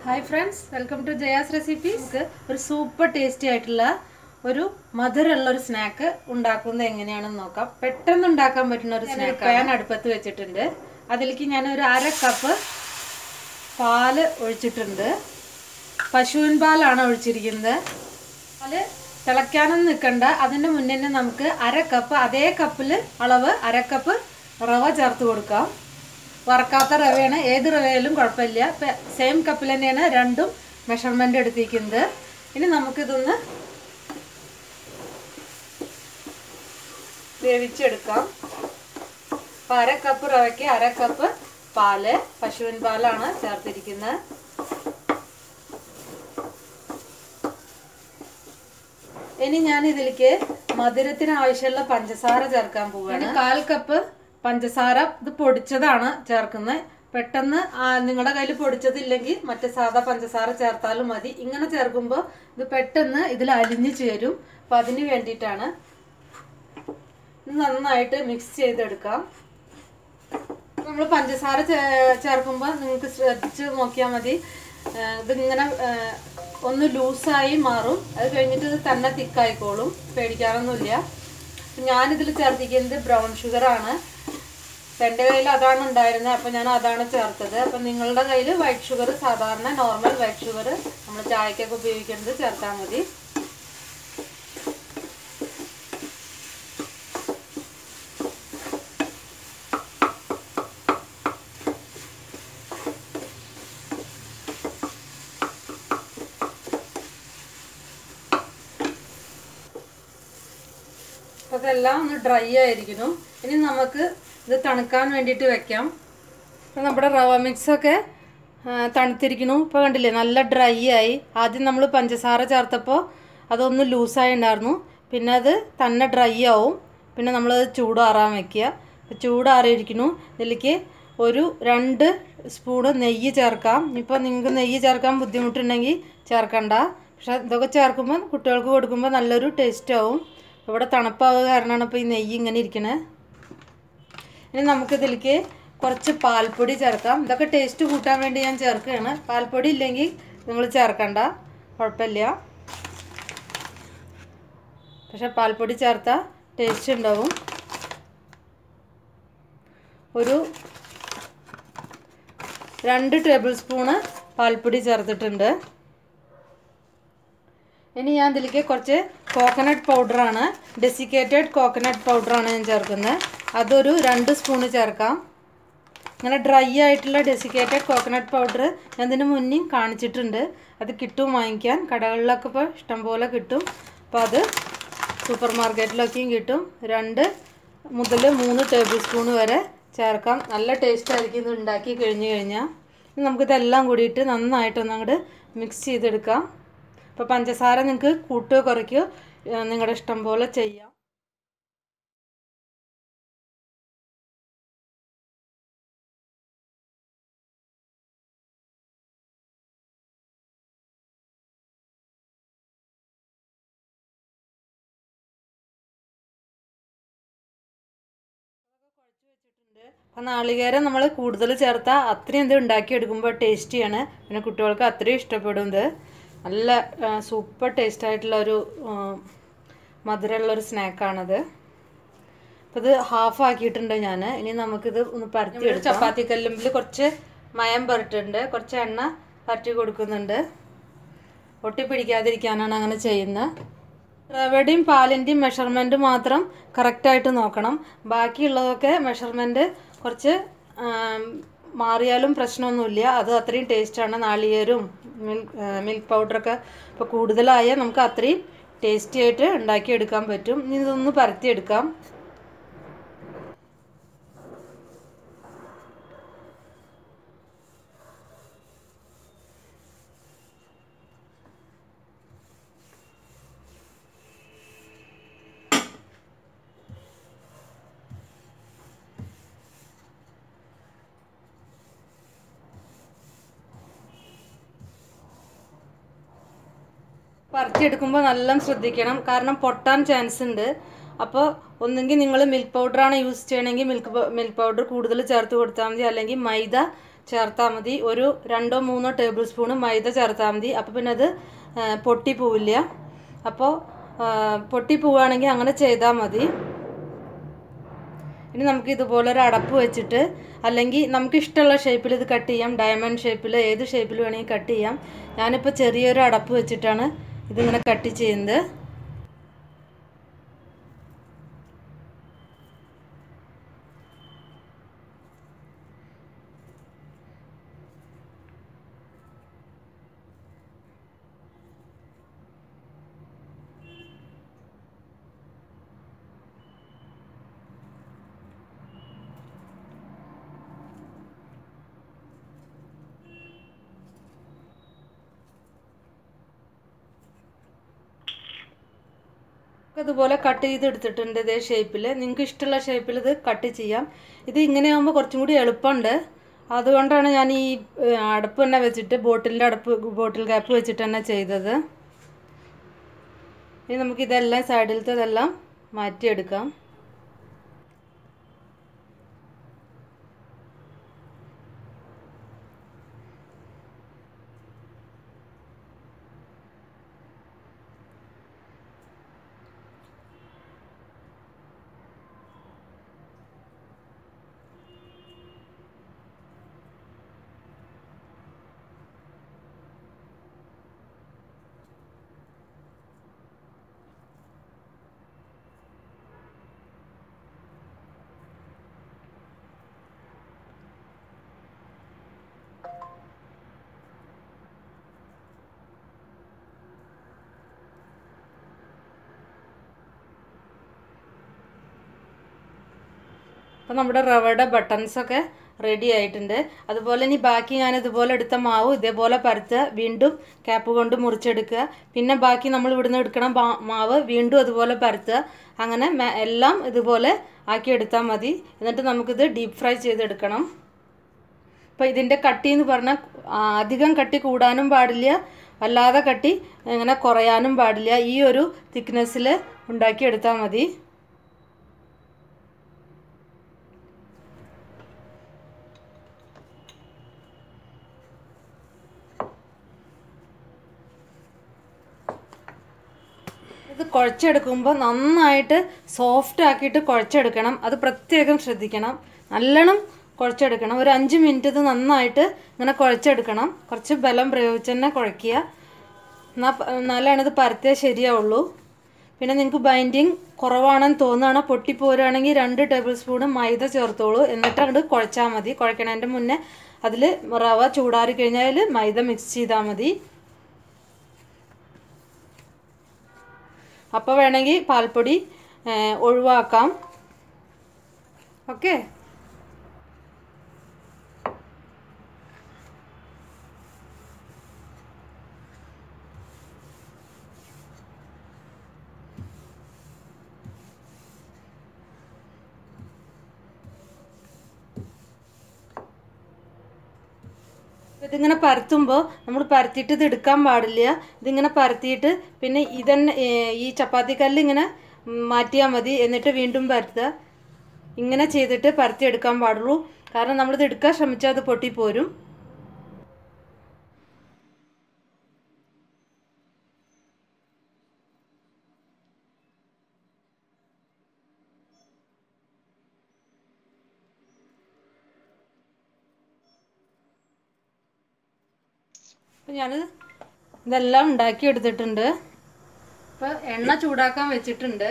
Hi friends, welcome to Jaya's recipes. ഒരു super tasty ആയിട്ടുള്ള ഒരു മധുരമുള്ള ഒരു സ്നാക്ക് ഉണ്ടാക്കുന്നത് എങ്ങനെയാണെന്ന് നോക്കാം. പെട്ടെന്ന് ഉണ്ടാക്കാൻ പറ്റുന്ന ഒരു സ്നാക്ക് പാൻ അടുപ്പത്ത് വെച്ചിട്ടുണ്ട്. അതിലേക്ക് ഞാൻ ഒരു 1/2 കപ്പ് പാല് ഒഴിച്ചിട്ടുണ്ട്. പശുവിൻ പാലാണ് ഒഴിച്ചിരിക്കുന്നത്. പാല് തിളയ്ക്കാനൊന്നും നിൽക്കണ്ട. അതിൻ്റെ മുന്നേ നമുക്ക് 1/2 കപ്പ് അതേ കപ്പിൽ അളവ് 1/2 കപ്പ് റവ ചേർത്ത് കൊടുക്കാം. വറക്കാത്ത റവയാണ്, ഏത് റവയിലും കുഴപ്പമില്ല. സെയിം കപ്പിൽ തന്നെയാണ് രണ്ടും മെഷർമെൻ്റ് എടുത്തിരിക്കുന്നത്. ഇനി നമുക്കിതൊന്ന് വേവിച്ചെടുക്കാം. അപ്പോൾ 1/2 കപ്പ് റവയ്ക്ക് 1/2 കപ്പ് പാല്, പശുവിൻ പാലാണ് ചേർത്തിരിക്കുന്നത്. ഇനി ഞാൻ ഇതിലേക്ക് മധുരത്തിന് ആവശ്യമുള്ള പഞ്ചസാര ചേർക്കാൻ പോവുകയാണ്. 1/4 കപ്പ് പഞ്ചസാര, ഇത് പൊടിച്ചതാണ് ചേർക്കുന്നത്. പെട്ടെന്ന് നിങ്ങളുടെ കയ്യിൽ പൊടിച്ചതില്ലെങ്കിൽ മറ്റേ സാധാ പഞ്ചസാര ചേർത്താലും മതി. ഇങ്ങനെ ചേർക്കുമ്പോൾ ഇത് പെട്ടെന്ന് ഇതിൽ അലിഞ്ഞു ചേരും. അപ്പം അതിന് വേണ്ടിയിട്ടാണ്. ഇത് നന്നായിട്ട് മിക്സ് ചെയ്തെടുക്കാം. നമ്മൾ പഞ്ചസാര ചേർക്കുമ്പോൾ നിങ്ങൾക്ക് ശ്രദ്ധിച്ച് നോക്കിയാൽ മതി, ഇതിങ്ങനെ ഒന്ന് ലൂസായി മാറും. അത് കഴിഞ്ഞിട്ട് ഇത് തന്നെ തിക്കായിക്കോളും, പേടിക്കാറൊന്നുമില്ല. ഞാനിതിൽ ചേർത്തിക്കുന്നത് ബ്രൗൺ ഷുഗറാണ്. എൻ്റെ കയ്യിൽ അതാണ് ഉണ്ടായിരുന്നത്, അപ്പോൾ ഞാൻ അതാണ് ചേർത്തത്. അപ്പം നിങ്ങളുടെ കയ്യിൽ വൈറ്റ് ഷുഗർ, സാധാരണ നോർമൽ വൈറ്റ് ഷുഗർ നമ്മൾ ചായക്കൊക്കെ ഉപയോഗിക്കുന്നത് ചേർത്താൽ മതി. അപ്പോൾ അതെല്ലാം ഒന്ന് ഡ്രൈ ആയിരിക്കുന്നു. ഇനി നമുക്ക് ഇത് തണുക്കാൻ വേണ്ടിയിട്ട് വെക്കാം. അപ്പോൾ നമ്മുടെ റവ മിക്സൊക്കെ തണുത്തിരിക്കുന്നു. ഇപ്പോൾ കണ്ടില്ലേ, നല്ല ഡ്രൈ ആയി. ആദ്യം നമ്മൾ പഞ്ചസാര ചേർത്തപ്പോൾ അതൊന്ന് ലൂസായി ഉണ്ടായിരുന്നു. പിന്നെ അത് തന്നെ ഡ്രൈ ആവും. പിന്നെ നമ്മളത് ചൂടാറാൻ വയ്ക്കുക. അപ്പോൾ ചൂടാറിയിരിക്കുന്നു. ഇതിലേക്ക് ഒരു 2 സ്പൂണ് നെയ്യ് ചേർക്കാം. ഇപ്പോൾ നിങ്ങൾക്ക് നെയ്യ് ചേർക്കാൻ ബുദ്ധിമുട്ടുണ്ടെങ്കിൽ ചേർക്കണ്ട. പക്ഷേ ഇതൊക്കെ ചേർക്കുമ്പോൾ കുട്ടികൾക്ക് കൊടുക്കുമ്പോൾ നല്ലൊരു ടേസ്റ്റ് ആവും. ഇവിടെ തണുപ്പാവുക കാരണമാണ് ഇപ്പോൾ ഈ നെയ്യ് ഇങ്ങനെ ഇരിക്കണേ. ഇനി നമുക്കിതിലേക്ക് കുറച്ച് പാൽപ്പൊടി ചേർക്കാം. ഇതൊക്കെ ടേസ്റ്റ് കൂട്ടാൻ വേണ്ടി ഞാൻ ചേർക്കുകയാണ്. പാൽപ്പൊടി ഇല്ലെങ്കിൽ നിങ്ങൾ ചേർക്കണ്ട, കുഴപ്പമില്ല. പക്ഷെ പാൽപ്പൊടി ചേർത്താൽ ടേസ്റ്റ് ഉണ്ടാവും. ഒരു 2 ടേബിൾ സ്പൂണ് പാൽപ്പൊടി ചേർത്തിട്ടുണ്ട്. ഇനി ഞാൻ ഇതിലേക്ക് കുറച്ച് കോക്കനട്ട് പൗഡറാണ്, ഡെസിക്കേറ്റഡ് കോക്കനട്ട് പൗഡറാണ് ഞാൻ ചേർക്കുന്നത്. അതൊരു 2 സ്പൂണ് ചേർക്കാം. ഇങ്ങനെ ഡ്രൈ ആയിട്ടുള്ള ഡെസിക്കേറ്റഡ് കോക്കനട്ട് പൗഡർ ഞാൻ ഇതിന് മുന്നേ കാണിച്ചിട്ടുണ്ട്. അത് കിട്ടും വാങ്ങിക്കാൻ, കടകളിലൊക്കെ ഇപ്പോൾ ഇഷ്ടംപോലെ കിട്ടും. അപ്പോൾ അത് സൂപ്പർ മാർക്കറ്റിലൊക്കെയും കിട്ടും. 2 മുതൽ 3 ടേബിൾ സ്പൂൺ വരെ ചേർക്കാം. നല്ല ടേസ്റ്റ് ആയിരിക്കും ഇത് ഉണ്ടാക്കി കഴിഞ്ഞ് കഴിഞ്ഞാൽ. നമുക്കിതെല്ലാം കൂടിയിട്ട് നന്നായിട്ടൊന്ന് അങ്ങോട്ട് മിക്സ് ചെയ്തെടുക്കാം. അപ്പോൾ പഞ്ചസാര നിങ്ങൾക്ക് കൂട്ടുകയോ കുറയ്ക്കുകയോ നിങ്ങളുടെ ഇഷ്ടം പോലെ ചെയ്യാം. അപ്പം നാളികേരം നമ്മൾ കൂടുതൽ ചേർത്താൽ അത്രയും ഇത് ഉണ്ടാക്കിയെടുക്കുമ്പോൾ ടേസ്റ്റിയാണ്. പിന്നെ കുട്ടികൾക്ക് അത്രയും ഇഷ്ടപ്പെടും. ഇത് നല്ല സൂപ്പർ ടേസ്റ്റ് ആയിട്ടുള്ള ഒരു മധുരമുള്ളൊരു സ്നാക്കാണത്. അപ്പോൾ ഇത് ഹാഫ് ആക്കിയിട്ടുണ്ട് ഞാൻ. ഇനി നമുക്കിത് ഒന്ന് പരത്തി എടുക്കാം. ചപ്പാത്തി കല്ലുമ്പിൽ കുറച്ച് മയം പരട്ടിട്ടുണ്ട്, കുറച്ച് എണ്ണ പരട്ടി കൊടുക്കുന്നുണ്ട്. ഒട്ടിപ്പിടിക്കാതിരിക്കാനാണ് അങ്ങനെ ചെയ്യുന്നത്. റവയുടെയും പാലിൻ്റെയും മെഷർമെൻറ്റ് മാത്രം കറക്റ്റായിട്ട് നോക്കണം. ബാക്കിയുള്ളതൊക്കെ മെഷർമെൻറ്റ് കുറച്ച് മാറിയാലും പ്രശ്നമൊന്നുമില്ല. അത് അത്രയും ടേസ്റ്റാണ്. നാളികേരവും മിൽക്ക് പൗഡറൊക്കെ ഇപ്പോൾ കൂടുതലായാൽ നമുക്ക് അത്രയും ടേസ്റ്റി ആയിട്ട് ഉണ്ടാക്കിയെടുക്കാൻ പറ്റും. ഇനി ഇതൊന്ന് പരത്തിയെടുക്കാം. പരത്തിയെടുക്കുമ്പോൾ നല്ല ശ്രദ്ധിക്കണം, കാരണം പൊട്ടാൻ ചാൻസ് ഉണ്ട്. അപ്പോൾ ഒന്നുകിൽ നിങ്ങൾ മിൽക്ക് പൗഡറാണ് യൂസ് ചെയ്യണമെങ്കിൽ മിൽക്ക് പൗഡർ കൂടുതൽ ചേർത്ത് കൊടുത്താൽ മതി. അല്ലെങ്കിൽ മൈദ ചേർത്താൽ മതി. ഒരു 2-3 ടേബിൾ സ്പൂൺ മൈദ ചേർത്താൽ മതി. അപ്പോൾ പിന്നെ അത് പൊട്ടിപ്പോവില്ല. അപ്പോൾ പൊട്ടിപ്പോവുകയാണെങ്കിൽ അങ്ങനെ ചെയ്താൽ മതി. ഇനി നമുക്ക് ഇതുപോലെ ഒരു അടപ്പ് വെച്ചിട്ട്, അല്ലെങ്കിൽ നമുക്ക് ഇഷ്ടമുള്ള ഷേപ്പിൽ ഇത് കട്ട് ചെയ്യാം. ഡയമണ്ട് ഷേപ്പിൽ, ഏത് ഷേപ്പിൽ വേണമെങ്കിൽ കട്ട് ചെയ്യാം. ഞാനിപ്പോൾ ചെറിയൊരു അടപ്പ് വെച്ചിട്ടാണ് ഇതിങ്ങനെ കട്ട് ചെയ്യുന്നത്. അതുപോലെ കട്ട് ചെയ്തെടുത്തിട്ടുണ്ട് ഇതേ ഷേപ്പിൽ. നിങ്ങൾക്ക് ഇഷ്ടമുള്ള ഷേപ്പിൽ ഇത് കട്ട് ചെയ്യാം. ഇത് ഇങ്ങനെയാകുമ്പോൾ കുറച്ചും കൂടി എളുപ്പമുണ്ട്. അതുകൊണ്ടാണ് ഞാൻ ഈ അടപ്പ് തന്നെ വെച്ചിട്ട്, ബോട്ടിൽ ക്യാപ്പ് വെച്ചിട്ട് തന്നെ ചെയ്തത്. ഇനി നമുക്കിതെല്ലാം സൈഡിലത്തേതെല്ലാം മാറ്റിയെടുക്കാം. അപ്പോൾ നമ്മുടെ റവയുടെ ബട്ടൺസൊക്കെ റെഡി ആയിട്ടുണ്ട്. അതുപോലെ ഇനി ബാക്കി ഞാൻ ഇതുപോലെ എടുത്ത മാവ് ഇതേപോലെ പരത്തുക, വീണ്ടും ക്യാപ്പ് കൊണ്ട് മുറിച്ചെടുക്കുക. പിന്നെ ബാക്കി നമ്മൾ ഇവിടുന്ന് എടുക്കണം മാവ് വീണ്ടും അതുപോലെ പരത്തുക. അങ്ങനെ എല്ലാം ഇതുപോലെ ആക്കി എടുത്താൽ മതി. എന്നിട്ട് നമുക്കിത് ഡീപ്പ് ഫ്രൈ ചെയ്തെടുക്കണം. അപ്പോൾ ഇതിൻ്റെ കട്ടി എന്ന് പറഞ്ഞാൽ അധികം കട്ടി കൂടാനും പാടില്ല, വല്ലാതെ കട്ടി ഇങ്ങനെ കുറയാനും പാടില്ല. ഈ ഒരു തിക്നെസ്സിൽ ഉണ്ടാക്കിയെടുത്താൽ മതി. ഇത് കുഴച്ചെടുക്കുമ്പോൾ നന്നായിട്ട് സോഫ്റ്റ് ആക്കിയിട്ട് കുഴച്ചെടുക്കണം. അത് പ്രത്യേകം ശ്രദ്ധിക്കണം. നല്ലോണം കുഴച്ചെടുക്കണം. ഒരു 5 മിനിറ്റ് ഇത് നന്നായിട്ട് ഇങ്ങനെ കുഴച്ചെടുക്കണം. കുറച്ച് ബലം പ്രയോഗിച്ച് തന്നെ കുഴയ്ക്കുക. എന്നാലാണ് ഇത് പരത്തിയാൽ ശരിയാവുള്ളൂ. പിന്നെ നിങ്ങൾക്ക് ബൈൻഡിങ് കുറവാണെന്ന് തോന്നുകയാണോ, പൊട്ടിപ്പോരുകയാണെങ്കിൽ 2 ടേബിൾ സ്പൂൺ മൈദ ചേർത്തോളൂ. എന്നിട്ട് അങ്ങോട്ട് കുഴച്ചാൽ മതി. കുഴക്കണതിൻ്റെ മുന്നേ അതിൽ റവ ചൂടാറി കഴിഞ്ഞാൽ മൈദ മിക്സ് ചെയ്താൽ മതി. അപ്പോൾ വേണമെങ്കിൽ പാൽപ്പൊടി ഒഴിവാക്കാം. ഓക്കെ. ഇതിങ്ങനെ പരത്തുമ്പോൾ നമ്മൾ പരത്തിയിട്ട് ഇത് എടുക്കാൻ പാടില്ല. ഇതിങ്ങനെ പരത്തിയിട്ട് പിന്നെ ഇതന്നെ ഈ ചപ്പാത്തിക്കല്ല് ഇങ്ങനെ മാറ്റിയാൽ മതി. എന്നിട്ട് വീണ്ടും പരത്തുക. ഇങ്ങനെ ചെയ്തിട്ട് പരത്തി എടുക്കാൻ പാടുള്ളൂ. കാരണം നമ്മളിത് എടുക്കാൻ ശ്രമിച്ചാൽ അത് പൊട്ടിപ്പോരും. അപ്പോൾ ഞാൻ ഇതെല്ലാം ഉണ്ടാക്കിയെടുത്തിട്ടുണ്ട്. അപ്പോൾ എണ്ണ ചൂടാക്കാൻ വെച്ചിട്ടുണ്ട്.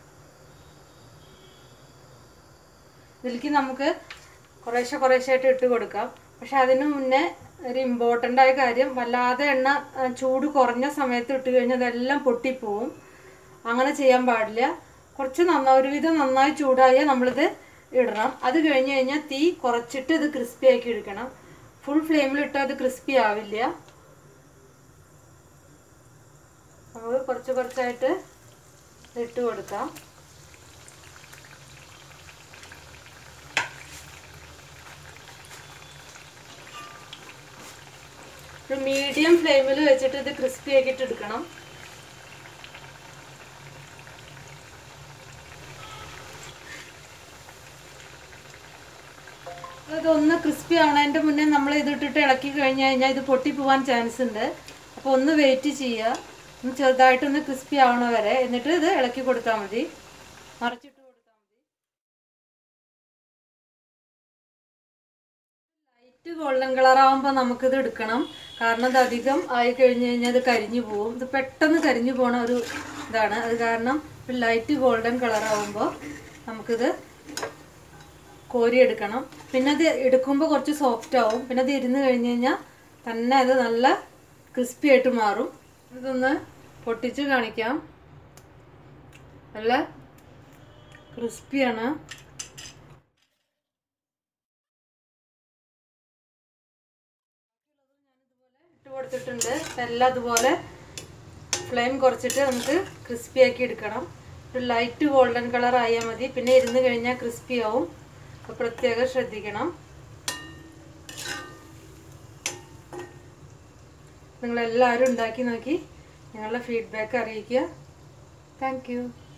ഇതിലേക്ക് നമുക്ക് കുറേശ്ശായിട്ട് ഇട്ട് കൊടുക്കാം. പക്ഷെ അതിന് മുന്നേ ഒരു ഇമ്പോർട്ടൻ്റ് ആയ കാര്യം, വല്ലാതെ എണ്ണ ചൂട് കുറഞ്ഞ സമയത്ത് ഇട്ട് കഴിഞ്ഞാൽ അതെല്ലാം പൊട്ടിപ്പോവും. അങ്ങനെ ചെയ്യാൻ പാടില്ല. കുറച്ച് ഒരുവിധം നന്നായി ചൂടായാൽ നമ്മളിത് ഇടണം. അത് കഴിഞ്ഞ് കഴിഞ്ഞാൽ തീ കുറച്ചിട്ട് ഇത് ക്രിസ്പി ആക്കി എടുക്കണം. ഫുൾ ഫ്ലെയിമിലിട്ടാൽ അത് ക്രിസ്പി ആവില്ല. നമുക്ക് കുറച്ചായിട്ട് ഇട്ട് കൊടുക്കാം. ഒരു മീഡിയം ഫ്ലെയിമിൽ വെച്ചിട്ട് ഇത് ക്രിസ്പി ആക്കിയിട്ട് എടുക്കണം. ഇതൊന്ന് ക്രിസ്പി ആവണതിൻ്റെ മുന്നേ നമ്മൾ ഇതിട്ടിട്ട് ഇളക്കി കഴിഞ്ഞ് കഴിഞ്ഞാൽ ഇത് പൊട്ടിപ്പോവാൻ ചാൻസ് ഉണ്ട്. അപ്പോൾ ഒന്ന് വെയിറ്റ് ചെയ്യുക, ഒന്ന് ചെറുതായിട്ടൊന്ന് ക്രിസ്പി ആവണ വരെ. എന്നിട്ട് ഇത് ഇളക്കി കൊടുത്താൽ മതി, മറിച്ചിട്ട് കൊടുത്താൽ മതി. ലൈറ്റ് ഗോൾഡൻ കളറാകുമ്പോൾ നമുക്കിത് എടുക്കണം. കാരണം ഇത് അധികം ആയി കഴിഞ്ഞ് കഴിഞ്ഞാൽ ഇത് കരിഞ്ഞു പോവും. ഇത് പെട്ടെന്ന് കരിഞ്ഞു പോണ ഒരു ഇതാണ്. അത് കാരണം ലൈറ്റ് ഗോൾഡൻ കളറാകുമ്പോൾ നമുക്കിത് കോരിയെടുക്കണം. പിന്നെ അത് എടുക്കുമ്പോൾ കുറച്ച് സോഫ്റ്റ് ആവും. പിന്നെ അത് ഇരുന്ന് കഴിഞ്ഞ് കഴിഞ്ഞാൽ തന്നെ അത് നല്ല ക്രിസ്പി ആയിട്ട് മാറും. ഇതൊന്ന് പൊട്ടിച്ച് കാണിക്കാം. നല്ല ക്രിസ്പിയാണ്. ഇട്ട് കൊടുത്തിട്ടുണ്ട്. എല്ലാം അതുപോലെ ഫ്ലെയിം കുറച്ചിട്ട് നമുക്ക് ക്രിസ്പി ആക്കി എടുക്കണം. ഒരു ലൈറ്റ് ഗോൾഡൻ കളർ ആയാൽ മതി. പിന്നെ ഇരുന്ന് കഴിഞ്ഞാൽ ക്രിസ്പി ആവും. അപ്പോൾ പ്രത്യേകം ശ്രദ്ധിക്കണം. നിങ്ങളെല്ലാവരും ഉണ്ടാക്കി നോക്കി നിങ്ങളുടെ ഫീഡ്ബാക്ക് അറിയിക്കുക. Thank U.